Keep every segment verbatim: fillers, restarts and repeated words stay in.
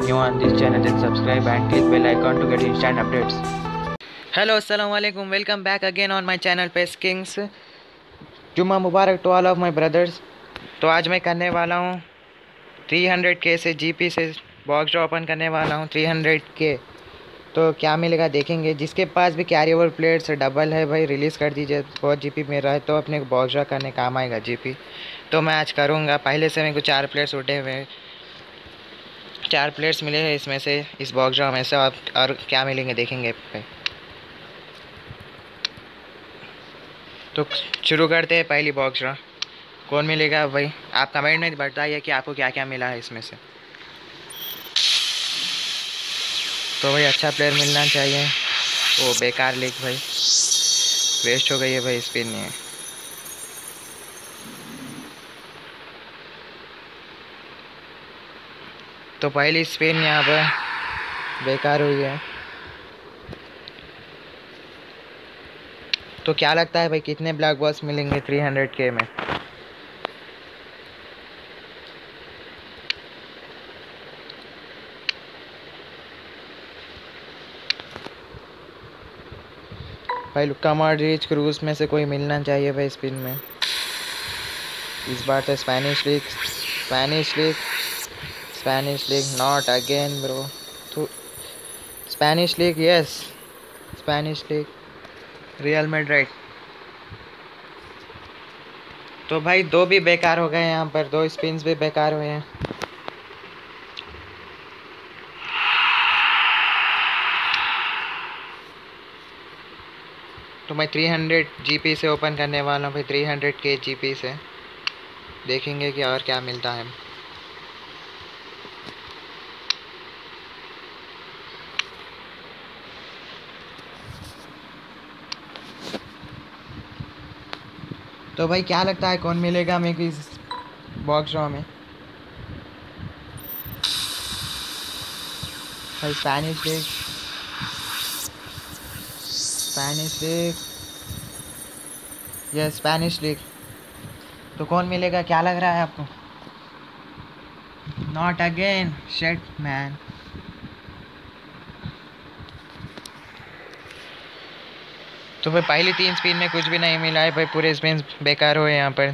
new on this channel, then subscribe and click bell icon to get instant updates. Hello, assalamu alaikum. Welcome back again on my channel Pes Kings. जुम्मा मुबारक to all of my brothers. तो आज मैं करने वाला हूँ तीन सौ के से जीपी से बॉक्स ड्रॉ ओपन करने वाला हूँ तीन सौ के। तो क्या मिलेगा देखेंगे। जिसके पास भी कैरी ओवर प्लेयर्स डबल है भाई रिलीज़ कर दीजिए। बहुत जीपी मेरा है तो अपने बॉक्स ड्रॉ करने काम आएगा जीपी। तो मैं आज करूँगा। पहले से मेरे को चार प्लेयर्स उठे हुए हैं, चार प्लेयर्स मिले हैं इसमें से, इस बॉक्स ड्रॉ में से। आप और क्या मिलेंगे देखेंगे भाई। तो शुरू करते हैं पहली बॉक्स ड्रॉ। कौन मिलेगा भाई आप कमेंट में बताइए कि आपको क्या क्या मिला है इसमें से। तो भाई अच्छा प्लेयर मिलना चाहिए। ओ बेकार लीक भाई, वेस्ट हो गई है भाई, स्पिन नहीं है। तो पहली स्पिन यहाँ पर बेकार हुई है। तो क्या लगता है भाई कितने ब्लैक बॉल्स मिलेंगे तीन सौ के में। भाई लुक्का मॉड्रिच क्रूज में से कोई मिलना चाहिए भाई स्पिन में। इस बार तो Spanish league Spanish league Spanish league not again bro. तो Spanish league yes, Spanish league Real Madrid. तो भाई दो भी बेकार हो गए यहाँ पर, दो स्पिन्स भी बेकार हुए हैं। तो मैं तीन सौ जीपी से ओपन करने वाला हूँ भाई, तीन सौ के जीपी से। देखेंगे कि और क्या मिलता है। तो भाई क्या लगता है कौन मिलेगा मेरे को इस बॉक्स ड्रॉ में। भाई Spanish league Spanish league yes Spanish league. तो कौन मिलेगा क्या लग रहा है आपको। Not again shit man. तो भाई पहली तीन स्पिन में कुछ भी नहीं मिला है भाई, पूरे स्पिन बेकार हुए यहाँ पर।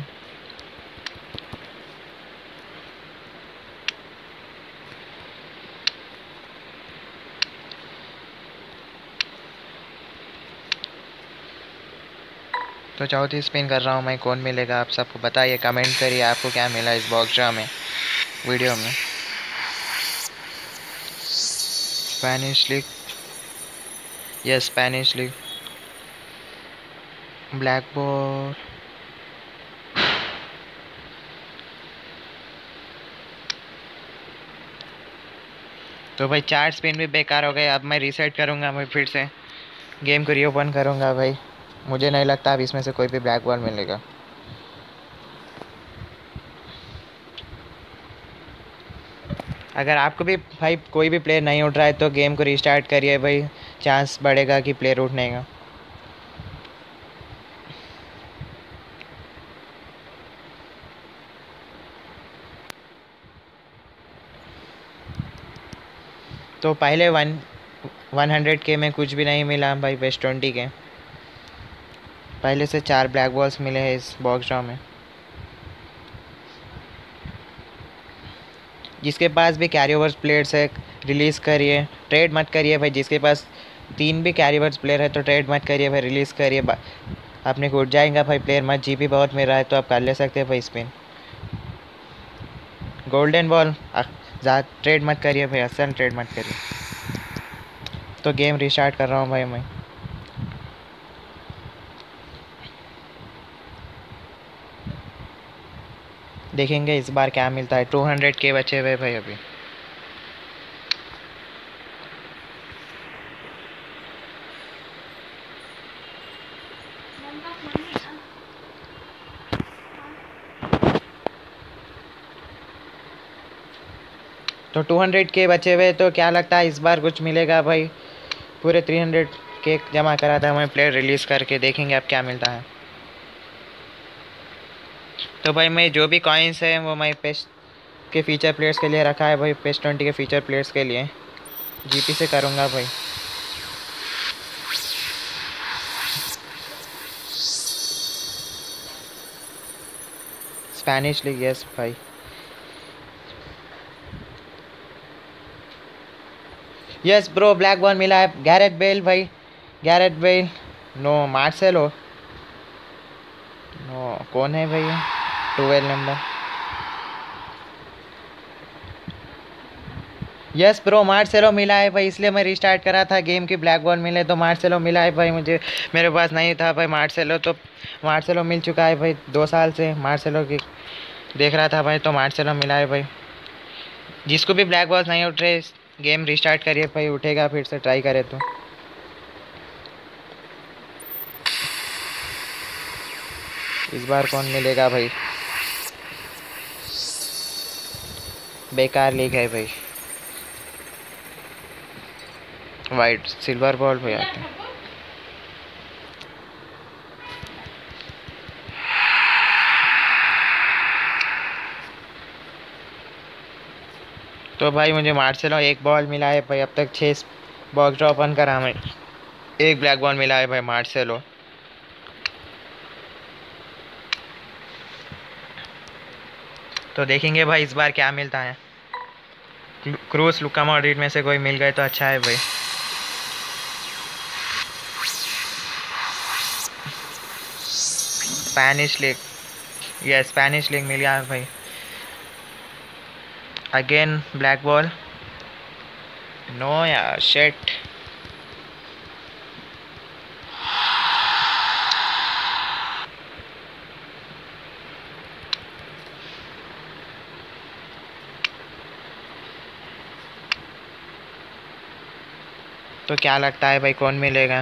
तो चौथी स्पिन कर रहा हूँ मैं, कौन मिलेगा आप सबको बताइए, कमेंट करिए आपको क्या मिला इस बॉक्स ड्रॉ में वीडियो में। Spanish league yes Spanish league black ball. तो भाई चार स्पिन भी बेकार हो गए। अब मैं रीसेट करूँगा, मैं फिर से गेम को रीओपन करूँगा भाई। मुझे नहीं लगता अब इसमें से कोई भी ब्लैक बॉल मिलेगा। अगर आपको भी भाई कोई भी प्लेयर नहीं उठ रहा है तो गेम को रीस्टार्ट करिए भाई, चांस बढ़ेगा कि प्लेयर उठने का। तो पहले वन वन हंड्रेड के में कुछ भी नहीं मिला भाई, बेस्ट ट्वेंटी के पहले से चार ब्लैक बॉल्स मिले हैं इस बॉक्स ड्रॉ में। जिसके पास भी कैरी ओवर्स प्लेयर्स है रिलीज़ करिए, ट्रेड मत करिए भाई। जिसके पास तीन भी कैरी ओवर्स प्लेयर है तो ट्रेड मत करिए भाई, रिलीज़ करिए। अपने को उठ जाएगा भाई प्लेयर मत। जीपी बहुत मेरा है तो आप कर ले सकते हैं भाई स्पिन। गोल्डन बॉल ज़्यादा ट्रेड मत करिए भाई, असल ट्रेड मत करिए। तो गेम रिस्टार्ट कर रहा हूँ भाई मैं। देखेंगे इस बार क्या मिलता है। टू हंड्रेड के बचे हुए भाई अभी। तो टू हंड्रेड के बचे हुए। तो क्या लगता है इस बार कुछ मिलेगा भाई। पूरे तीन सौ के जमा करा था मैं प्लेयर रिलीज़ करके। देखेंगे अब क्या मिलता है। तो भाई मैं जो भी कॉइन्स हैं वो मैं पेस्ट के फीचर प्लेयर्स के लिए रखा है भाई, पेस ट्वेंटी के फीचर प्लेयर्स के लिए। जीपी से करूँगा भाई। स्पेनिश लीग, यस भाई। यस ब्रो, ब्लैक बॉल मिला है। गैरेट बेल भाई, Gareth Bale. No, Marcelo. No, कौन है भैया? Twelve number. Yes bro, Marcelo मिला है भाई, इसलिए मैं रिस्टार्ट करा था गेम की। ब्लैक बॉल मिले तो मार्सेलो मिला है भाई मुझे। मेरे पास नहीं था भाई मार्सेलो, तो मार्सेलो मिल चुका है भाई। दो साल से मार्सेलो की देख रहा था भाई, तो मार्सेलो मिला है भाई। जिसको भी ब्लैक बॉल्स नहीं उठ रहे, गेम रिस्टार्ट करिए भाई, उठेगा फिर से, ट्राई करे तो। इस बार कौन मिलेगा भाई? बेकार लीग है भाई। वाइट सिल्वर बॉल भाई आते हैं। तो भाई मुझे मार्सेलो एक बॉल मिला है भाई। अब तक छः बॉक्स ड्रॉ ओपन करा मैं, एक ब्लैक बॉल मिला है भाई मार्सेलो। तो देखेंगे भाई इस बार क्या मिलता है। क्रूस, लुका मॉड्रिच में से कोई मिल गए तो अच्छा है भाई। स्पेनिश लीग, ये स्पेनिश लीग मिल गया भाई। Again black ball. नो यार, शिट। तो क्या लगता है भाई कौन मिलेगा?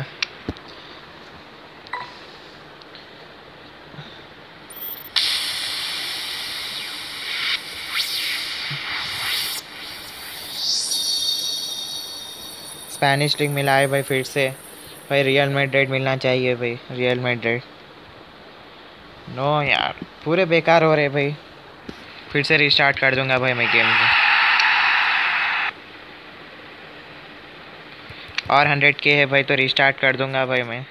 स्पेनिश लीग मिला है भाई फिर से भाई। रियल मैड्रिड मिलना चाहिए भाई, रियल मैड्रिड। नो यार, पूरे बेकार हो रहे भाई। फिर से रिस्टार्ट कर दूंगा भाई मैं गेम को। और हंड्रेड के है भाई, तो रिस्टार्ट कर दूंगा भाई मैं।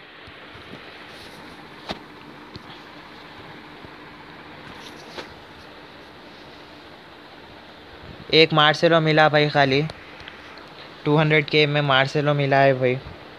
एक मार्सेलो मिला भाई खाली। टू हंड्रेड के में मार्सेलो मिला है भाई।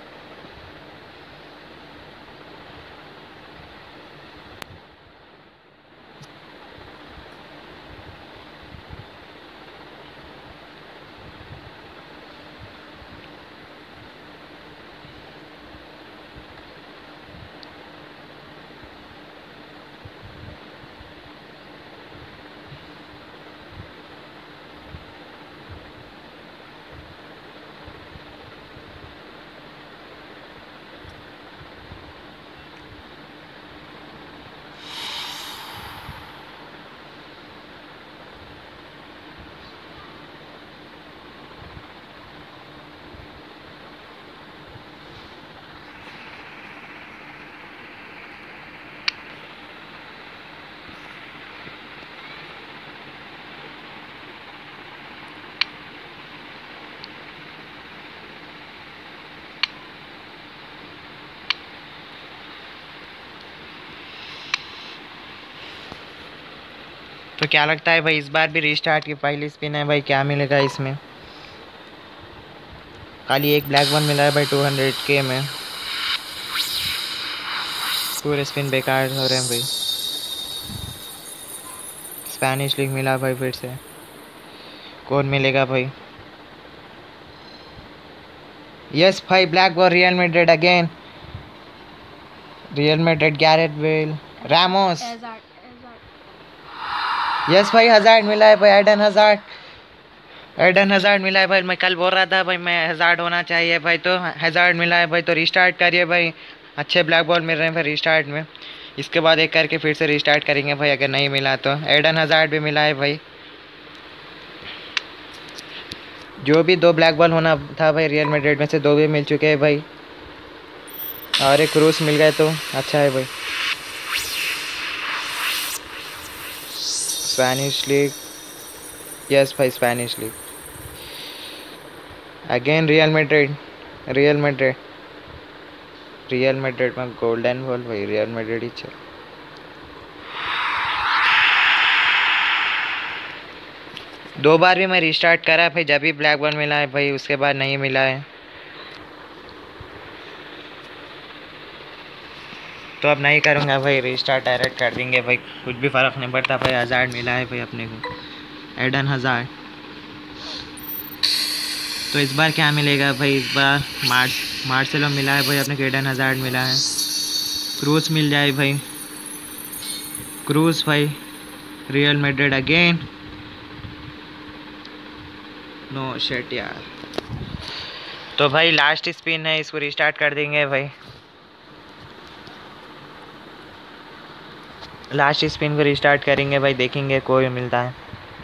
तो क्या लगता है भाई इस बार भी रिस्टार्ट की पहली स्पिन है भाई, क्या मिलेगा इसमें? खाली एक ब्लैक बॉल मिला है भाई टू हंड्रेड के में। पूरे स्पिन बेकार हो रहे हैं भाई। स्पेनिश लीग मिला भाई फिर से। कौन मिलेगा भाई? यस भाई, black ball, Real Madrid again. Real Madrid, Gareth Bale, Ramos. Yes भाई, हज़ार्ड मिला है भाई। एडन हज़ार्ड, एडन हज़ार्ड मिला है भाई। मैं कल बोल रहा था भाई मैं हज़ार्ड होना चाहिए भाई, तो हज़ार्ड मिला है भाई। तो रिस्टार्ट करिए भाई, अच्छे ब्लैक बॉल मिल रहे हैं भाई रिस्टार्ट में। इसके बाद एक करके फिर से रिस्टार्ट करेंगे भाई, अगर नहीं मिला तो। एडन हज़ार्ड भी मिला है भाई। जो भी दो ब्लैक बॉल होना था भाई रियल मैड्रिड में से, दो भी मिल चुके हैं भाई। और एक क्रूस मिल गए तो अच्छा है भाई। स्पेनिश लीग, यस भाई, Spanish league again. Real Madrid, Real Madrid, Real Madrid में गोल्डन बॉल भाई, रियल मैड्रिड ही चल। दो बार भी मैं रिस्टार्ट करा भाई, जब भी ब्लैक बॉल मिला है भाई, उसके बाद नहीं मिला है। तो अब नहीं करूँगा भाई, रिस्टार्ट डायरेक्ट कर देंगे भाई, कुछ भी फ़र्क नहीं पड़ता भाई। हज़ार्ड मिला है भाई अपने को, एडन हज़ार्ड। तो इस बार क्या मिलेगा भाई? इस बार मार्च मार्सेलो मिला है भाई अपने को, एडन हज़ार्ड मिला है, क्रूज मिल जाए भाई, क्रूज भाई, Real Madrid again, no shit यार। तो भाई लास्ट स्पिन है, इसको रिस्टार्ट कर देंगे भाई। लास्ट स्पिन को रिस्टार्ट करेंगे भाई, देखेंगे कोई मिलता है।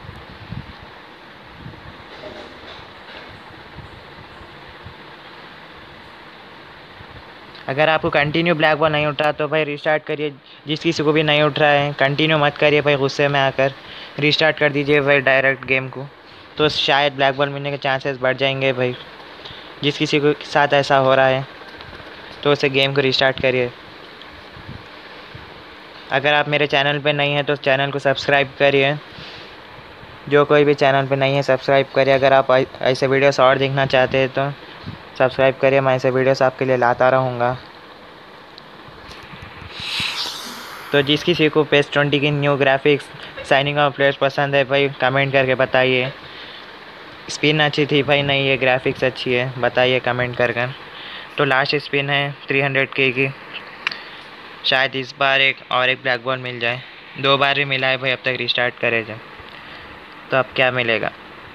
अगर आपको कंटिन्यू ब्लैक बॉल नहीं उठ रहा तो भाई रिस्टार्ट करिए। जिस किसी को भी नहीं उठ रहा है कंटिन्यू मत करिए भाई, गुस्से में आकर रिस्टार्ट कर दीजिए भाई डायरेक्ट गेम को, तो शायद ब्लैक बॉल मिलने के चांसेस बढ़ जाएंगे भाई। जिस किसी को साथ ऐसा हो रहा है तो उसे गेम को रिस्टार्ट करिए। अगर आप मेरे चैनल पे नहीं हैं तो चैनल को सब्सक्राइब करिए, जो कोई भी चैनल पे नहीं है सब्सक्राइब करिए। अगर आप ऐसे वीडियोस और देखना चाहते हैं तो सब्सक्राइब करिए, मैं ऐसे वीडियोस आपके लिए लाता रहूँगा। तो जिस किसी को पेस ट्वेंटी की new graphics, signing of players पसंद है भाई, कमेंट करके बताइए। स्पिन अच्छी थी भाई, नहीं ये ग्राफिक्स अच्छी है, बताइए कमेंट कर कर। तो लास्ट स्पिन है थ्री हंड्रेड के की, शायद इस बार एक और एक ब्लैक बॉल मिल जाए। दो बार ही मिला है भाई अब तक रिस्टार्ट करे जब, तो अब क्या मिलेगा?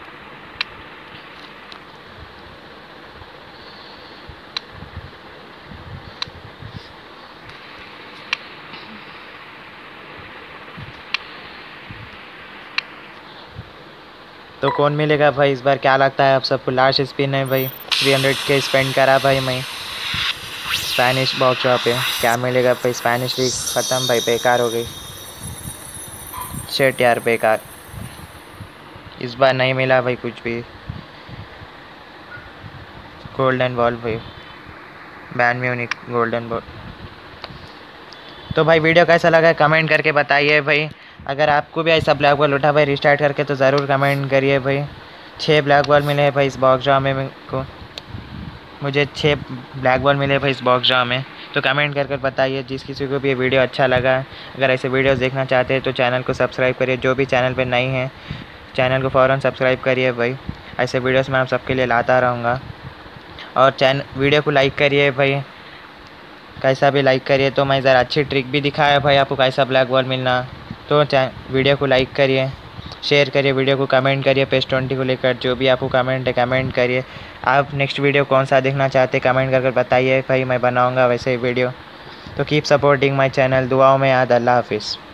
तो कौन मिलेगा भाई इस बार, क्या लगता है आप सबको? लास्ट स्पिन है भाई, थ्री हंड्रेड के स्पेंड करा भाई मैं स्पेनिश बॉक्स पे, क्या मिलेगा भाई? स्पेनिश लीग ख़त्म भाई, बेकार हो गई, शेट यार बेकार। इस बार नहीं मिला भाई कुछ भी। गोल्डन बॉल भाई, बैन म्यूनिक गोल्डन बॉल। तो भाई वीडियो कैसा लगा कमेंट करके बताइए भाई। अगर आपको भी ऐसा ब्लैक बॉल उठा भाई रिस्टार्ट करके तो ज़रूर कमेंट करिए भाई। छः ब्लैक बॉल मिले हैं भाई इस बॉक्स ड्रॉ में को, मुझे छः ब्लैक बॉल मिले भाई इस बॉक्स ड्रॉ में। तो कमेंट कर कर बताइए जिस किसी को भी ये वीडियो अच्छा लगा। अगर ऐसे वीडियोस देखना चाहते हैं तो चैनल को सब्सक्राइब करिए, जो भी चैनल पे नई हैं चैनल को फ़ौरन सब्सक्राइब करिए भाई। ऐसे वीडियोस मैं आप सबके लिए लाता रहूँगा। और चैनल वीडियो को लाइक करिए भाई, कैसा भी लाइक करिए। तो मैं ज़रा अच्छी ट्रिक भी दिखाया भाई आपको कैसा ब्लैक बॉल मिलना। तो वीडियो को लाइक करिए, शेयर करिए, वीडियो को कमेंट करिए। पेस ट्वेंटी को लेकर जो भी आपको कमेंट है कमेंट करिए। आप नेक्स्ट वीडियो कौन सा देखना चाहते हैं कमेंट करके बताइए भाई, मैं बनाऊंगा वैसे वीडियो। तो कीप सपोर्टिंग माय चैनल, दुआओं में याद। अल्लाह हाफिज़।